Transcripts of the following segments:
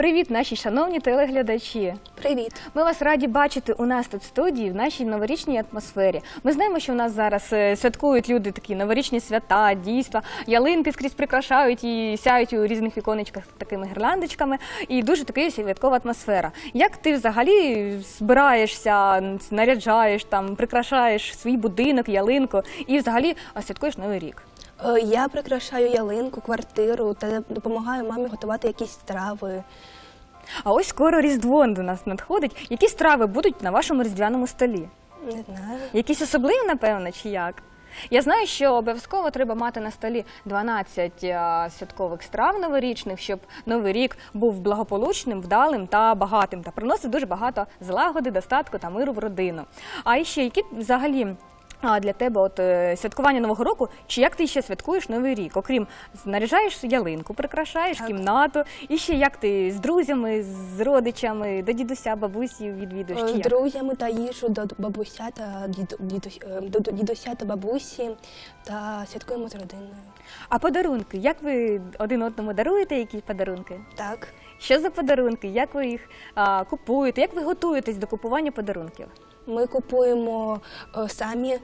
Привіт, наші шановні телеглядачі! Привіт! Ми вас раді бачити у нас тут в студії, в нашій новорічній атмосфері. Ми знаємо, що у нас зараз святкують люди такі новорічні свята, дійства, ялинки скрізь прикрашають і сяють у різних віконечках такими гірляндочками. І дуже така святкова атмосфера. Як ти взагалі збираєшся, наряджаєш, прикрашаєш свій будинок, ялинку і взагалі святкуєш Новий рік? Я прикрашаю ялинку, квартиру та допомагаю мамі готувати якісь страви. А ось скоро Різдво до нас надходить. Які страви будуть на вашому різдвяному столі? Не знаю. Якісь особливі, напевно, чи як? Я знаю, що обов'язково треба мати на столі 12 святкових страв новорічних, щоб Новий рік був благополучним, вдалим та багатим, та приносив дуже багато злагоди, достатку та миру в родину. А ще які взагалі для тебе святкування Нового року, чи як ти ще святкуєш Новий рік? Окрім, наряжаєш ялинку, прикрашаєш кімнату, і ще як ти з друзями, з родичами, до дідуся, бабусі відвідуєш? З друзями та їжу до бабуся та до дідуся та бабусі та святкуємо з родиною. А подарунки? Як ви один одному даруєте якісь подарунки? Так. Що за подарунки? Як ви їх купуєте? Як ви готуєтесь до купування подарунків? Ми купуємо самі.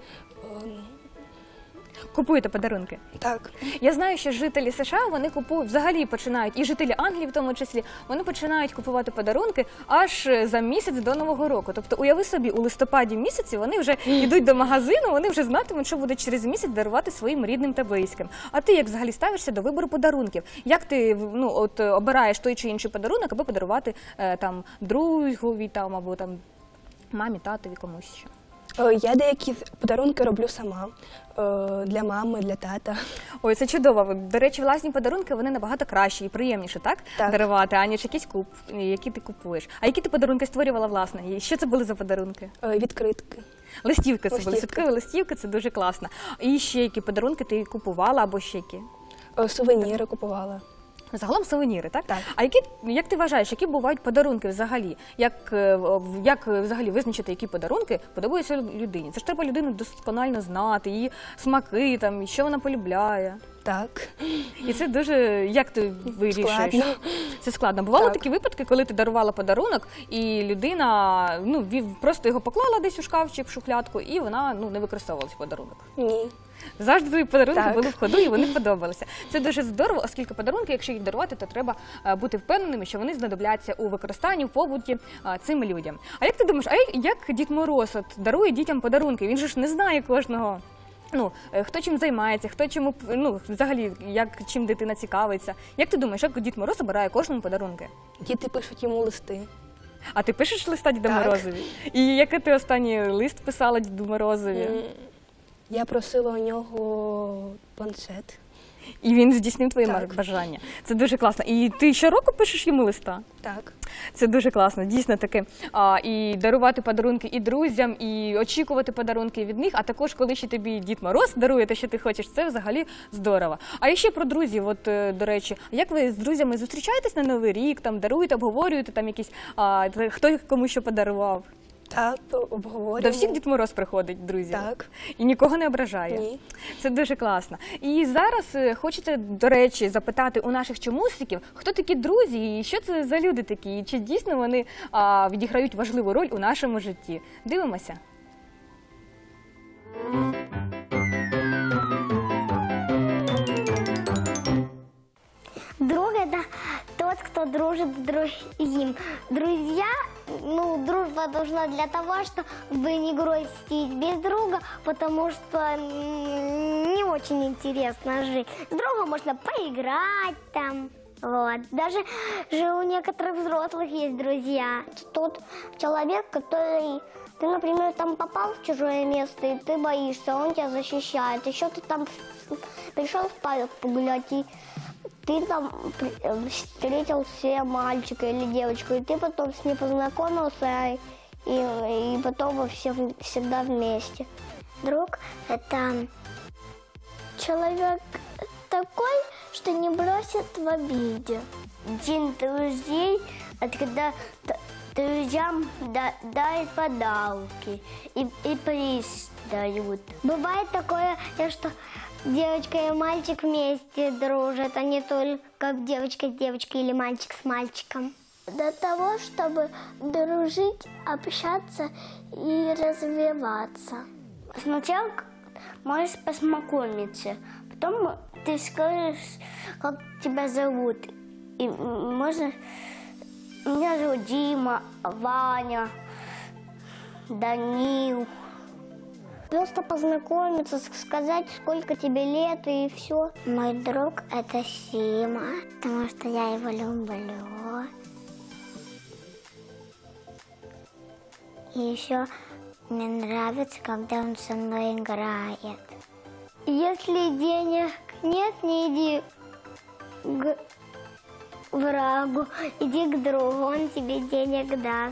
Купуєте подарунки? Так. Я знаю, що жителі США, вони купують, взагалі починають, і жителі Англії в тому числі, вони починають купувати подарунки аж за місяць до Нового року. Тобто, уяви собі, у листопаді місяці вони вже йдуть до магазину, вони вже знатимуть, що буде через місяць дарувати своїм рідним та близьким. А ти як взагалі ставишся до вибору подарунків? Як ти обираєш той чи інший подарунок, аби подарувати другові або мамі, татові, комусь ще? Я деякі подарунки роблю сама, для мами, для тата. Ой, це чудово. До речі, власні подарунки, вони набагато кращі і приємніше, так? Дарувати, аніж якісь які ти купуєш. А які ти подарунки створювала власне? І що це були за подарунки? Відкритки. Листівки це були, святкові листівки, це дуже класно. І ще які подарунки ти купувала або ще які? Сувеніри купувала. Загалом сувеніри, так? Так. А як ти вважаєш, які бувають подарунки взагалі? Як взагалі визначити, які подарунки подобаються людині? Це ж треба людину досконально знати, її смаки, що вона полюбляє. Так. І це дуже, як ти вирішуєш? Складно. Це складно. Бували такі випадки, коли ти дарувала подарунок, і людина просто його поклала десь у шкафчик, в шухлядку, і вона не використовувала цей подарунок? Ні. Завжди твої подарунки були в ходу і вони подобалися. Це дуже здорово, оскільки подарунки, якщо їх дарувати, то треба бути впевненими, що вони знадобляться у використанні, в побуті цим людям. А як ти думаєш, як Дід Мороз дарує дітям подарунки? Він же ж не знає кожного. Хто чим займається, хто чому, взагалі, чим дитина цікавиться. Як ти думаєш, як Дід Мороз обирає кожному подарунки? Діти пишуть йому листи. А ти пишеш листа Діду Морозові? І який ти останній лист писала Діду Морозові? Я просила у нього планшет. І він здійснив твої бажання. Це дуже класно. І ти щороку пишеш йому листа? Так. Це дуже класно, дійсно таки. І дарувати подарунки і друзям, і очікувати подарунки від них, а також, коли ще тобі Дід Мороз дарує те, що ти хочеш, це взагалі здорово. А ще про друзів, до речі, як ви з друзями зустрічаєтесь на Новий рік, даруєте, обговорюєте якісь, хто кому що подарував? Так, обговорюємо. До всіх Дід Мороз приходить, друзі? Так. І нікого не ображає? Ні. Це дуже класно. І зараз хочеться, до речі, запитати у наших чомусиків, хто такі друзі і що це за люди такі, і чи дійсно вони відіграють важливу роль у нашому житті. Дивимося. Друг – это тот, кто дружит с другим. Друзья, дружба нужна для того, чтобы не грустить без друга, потому что не очень интересно жить. С другом можно поиграть Даже у некоторых взрослых есть друзья. Тот человек, который... Ты, например, попал в чужое место, и ты боишься, он тебя защищает. Еще ты пришел в парк погулять, и ты встретил себе мальчика или девочку, и ты потом с ней познакомился, и потом вы все всегда вместе. Друг – это человек такой, что не бросит в обиде. День друзей – это когда друзьям дают подарки и приз дают. Бывает такое, что девочка и мальчик вместе дружат, а не только девочка с девочкой или мальчик с мальчиком. Для того, чтобы дружить, общаться и развиваться. Сначала можешь познакомиться, потом ты скажешь, как тебя зовут. И можно... Меня зовут Дима, Ваня, Данил. Просто познакомиться, сказать, сколько тебе лет и все. Мой друг – это Сима, потому что я его люблю. И еще мне нравится, когда он со мной играет. Если денег нет, не иди к врагу, иди к другу, он тебе денег даст.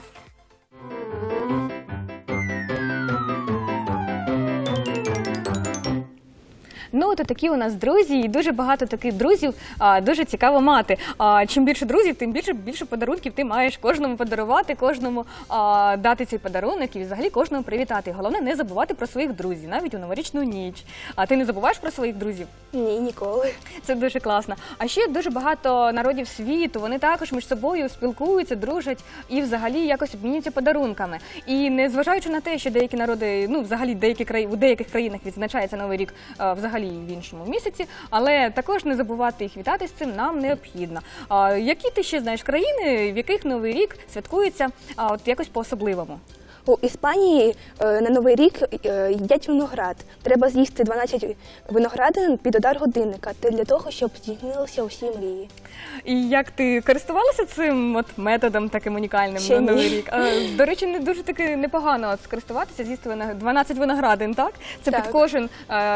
Ну, то такі у нас друзі, і дуже багато таких друзів дуже цікаво мати. Чим більше друзів, тим більше подарунків ти маєш кожному подарувати, кожному дати цей подарунок і взагалі кожному привітати. Головне не забувати про своїх друзів, навіть у новорічну ніч. А ти не забуваєш про своїх друзів? Ні, ніколи. Це дуже класно. А ще дуже багато народів світу, вони також між собою спілкуються, дружать і взагалі якось обмінюються подарунками. І незважаючи на те, що деякі народи, ну взагалі у деяких країнах відзначається Новий рік взагалі в іншому місяці, але також не забувати їх вітати з цим нам необхідно. Які ти ще знаєш країни, в яких Новий рік святкується от якось по-особливому? У Іспанії на Новий рік їдять виноград. Треба з'їсти 12 виноградин під удар годинника для того, щоб здійснилися усі мрії. І як ти користувалася цим от методом таким унікальним Ще на Новий ні. рік? До речі, не дуже таки непогано от скористуватися, з'їсти 12 виноградин, так? Це Так. під кожен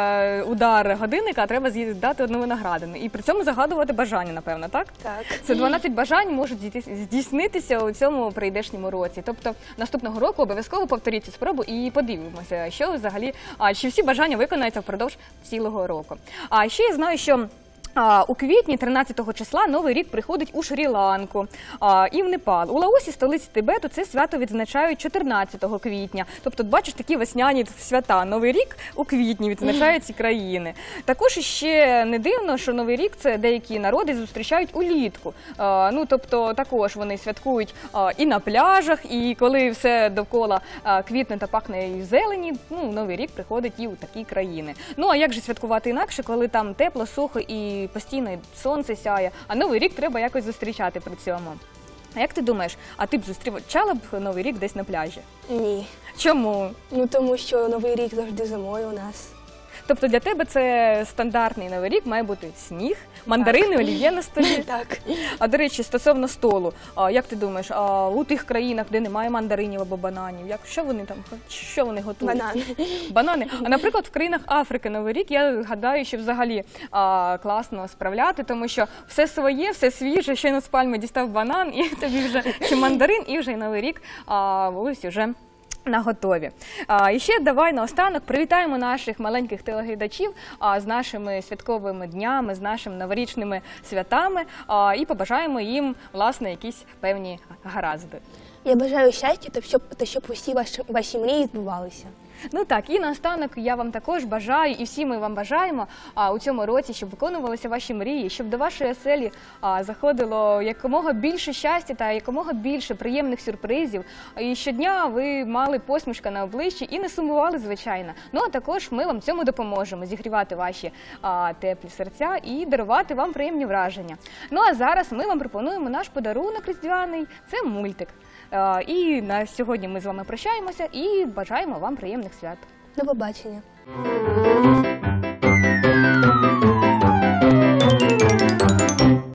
удар годинника треба дати одну виноградину. І при цьому загадувати бажання, напевно, так? Так. Це 12 бажань можуть здійснитися у цьому прийдешньому році. Тобто наступного року обов'язково повторіть цю спробу і подивимося, що взагалі, чи всі бажання виконаються впродовж цілого року. А ще я знаю, що у квітні, 13 числа, Новий рік приходить у Шрі-Ланку і в Непал. У Лаосі, столиці Тибету, це свято відзначають 14 квітня. Тобто, бачиш, такі весняні свята. Новий рік у квітні відзначають ці країни. Також ще не дивно, що Новий рік це деякі народи зустрічають улітку. Ну, тобто, також вони святкують і на пляжах, і коли все довкола квітне та пахне і зелені, ну, Новий рік приходить і у такі країни. Ну, а як же святкувати інакше, коли там тепло, сухо і постійно сонце сяє, а Новий рік треба якось зустрічати при цьому. А як ти думаєш, а ти б зустрічала б Новий рік десь на пляжі? Ні. Чому? Ну, тому що Новий рік завжди зимою у нас. Тобто для тебе це стандартний Новий рік, має бути сніг, мандарини, олів'є на столі. Так. А до речі, стосовно столу, як ти думаєш, у тих країнах, де немає мандаринів або бананів, що вони готують? Банани. Банани. А, наприклад, в країнах Африки Новий рік, я гадаю, що взагалі класно справляти, тому що все своє, все свіже, щойно з пальми дістав банан, і тобі вже чи мандарин, і вже й Новий рік ось уже наготові. І ще давай наостанок привітаємо наших маленьких телеглядачів з нашими святковими днями, з нашими новорічними святами і побажаємо їм, власне, якісь певні гаразди. Я бажаю щастя та щоб усі ваші мрії збувалися. Ну так, і наостанок я вам також бажаю, і всі ми вам бажаємо у цьому році, щоб виконувалися ваші мрії, щоб до вашої оселі заходило якомога більше щастя та якомога більше приємних сюрпризів. І щодня ви мали посмішка на обличчі і не сумували, звичайно. Ну а також ми вам цьому допоможемо, зігрівати ваші теплі серця і дарувати вам приємні враження. Ну а зараз ми вам пропонуємо наш подарунок різдвяний – це мультик. І на сьогодні ми з вами прощаємося і бажаємо вам приємних свят. До побачення.